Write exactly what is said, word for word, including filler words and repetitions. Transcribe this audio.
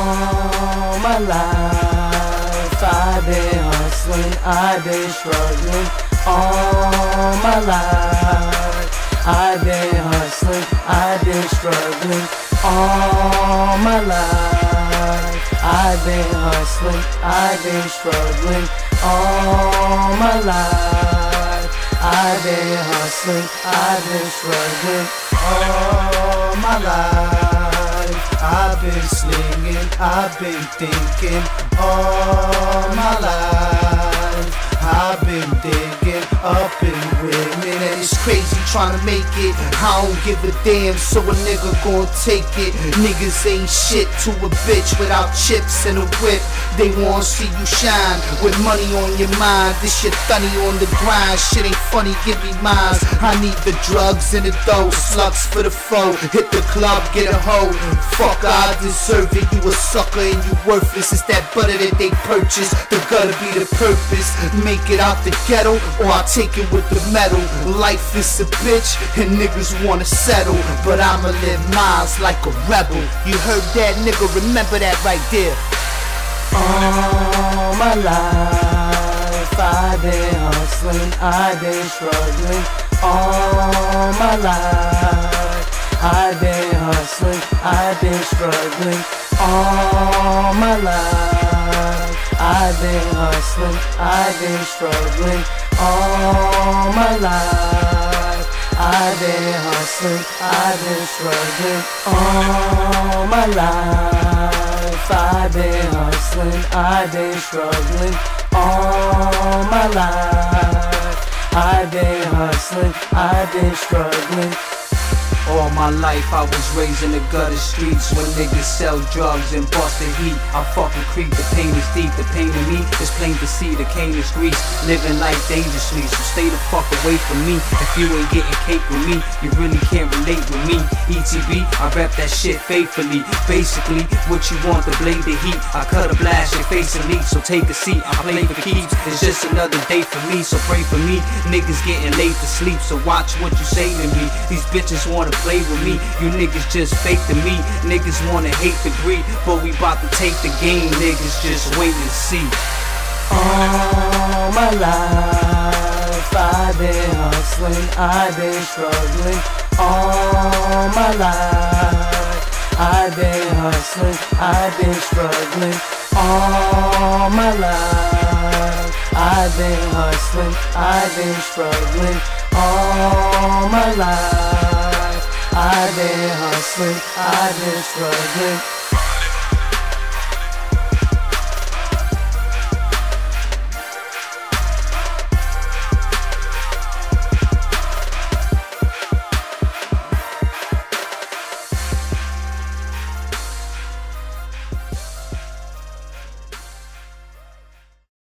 All my life I've been hustling, I've been struggling. All my life I've been hustling, I've been struggling. All my life I've been hustling, I've been struggling. All my life I've been hustling, I've been struggling. All my life I've been slinging, I've been thinking. All my life I've been digging up in women, and it's crazy trying to make it. I don't give a damn, so a nigga gon' take it. Niggas ain't shit to a bitch without chips and a whip. They wanna see you shine with money on your mind. This shit funny on the grind, shit ain't funny, give me mine. I need the drugs and the dough, slugs for the foe. Hit the club, get a hoe. Fuck, I deserve it, you a sucker and you worthless. It's that butter that they purchase, the gutter be the purpose. Make it out the ghetto, or I'll take it with the metal. Life is a bitch, and niggas wanna settle, but I'ma live miles like a rebel. You heard that, nigga, remember that right there. All my life I've been hustling, I've been struggling. All my life I've been hustling, I've been struggling. All my life I've been hustling, I've been struggling. All my life I've been hustling, I've been struggling. All my life I've been hustling, I've been struggling. All my life I've been hustling, I've been struggling. All my life I was raised in the gutter streets, when niggas sell drugs and bust the heat. I fucking creep, the pain is deep, the pain in me is plain to see. The cane is grease, living life dangerously, so stay the fuck away from me. If you ain't getting cake with me, you really can't relate with me. E T B, I rep that shit faithfully. Basically, what you want, the blade the heat. I cut a blast, your face and leak, so take a seat. I play for keeps, it's just another day for me, so pray for me. Niggas getting late to sleep, so watch what you say to me. These bitches wanna play with me, you niggas just fake to me. Niggas wanna hate the greed, but we bout to take the game. Niggas just wait and see. All my life I've been hustling, I've been struggling. All my life I've been hustling, I've been struggling. All my life I've been hustling, I've been struggling. All my life I've been hustling, I've been struggling.